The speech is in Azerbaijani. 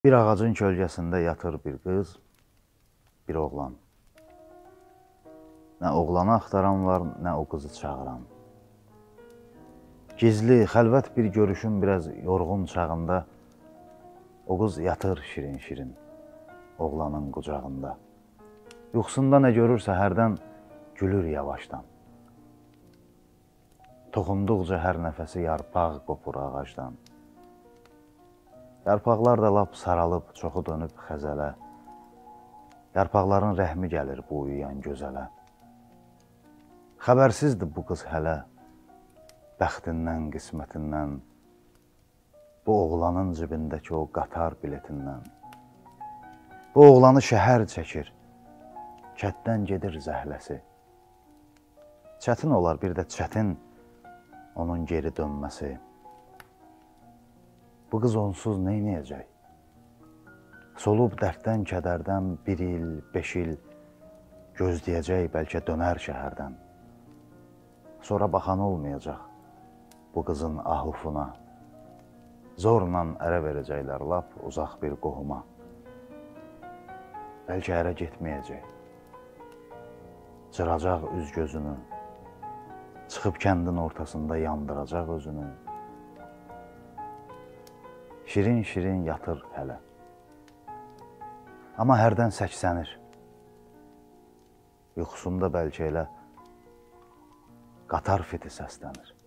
Bir ağacın kölgəsində yatır bir qız, bir oğlan. Nə oğlanı axtaran var, nə o qızı çağıran. Gizli, xəlvət bir görüşün biraz yorğun çağında o qız yatır şirin-şirin oğlanın qucağında. Yuxusunda nə görürsə hərdən gülür yavaşdan. Toxunduqca hər nəfəsi yarpaq qopur ağacdan. Yarpaqlar da lap saralıb, çoxu dönüb xəzələ. Yarpaqların rəhmi gəlir bu uyuyan gözələ. Xəbərsizdir bu qız hələ, bəxtindən, qismətindən, bu oğlanın cibindəki o qatar biletindən. Bu oğlanı şəhər çəkir, kətdən gedir zəhləsi. Çətin olar bir də çətin onun geri dönməsi. Bu qız onsuz neynəyəcək? Solub dərddən, kədərdən bir il, 5 il gözləyəcək, bəlkə dönər şəhərdən. Sonra baxan olmayacaq bu qızın ahufuna. Zorla ərə verəcəklər lap uzaq bir qohuma. Bəlkə ərə getməyəcək. Cıracaq üz gözünü, çıxıb kəndin ortasında yandıracaq özünü. Şirin-şirin yatır hələ. Amma hərdən səksənir. Yuxusunda bəlkə elə qatar fiti səslənir.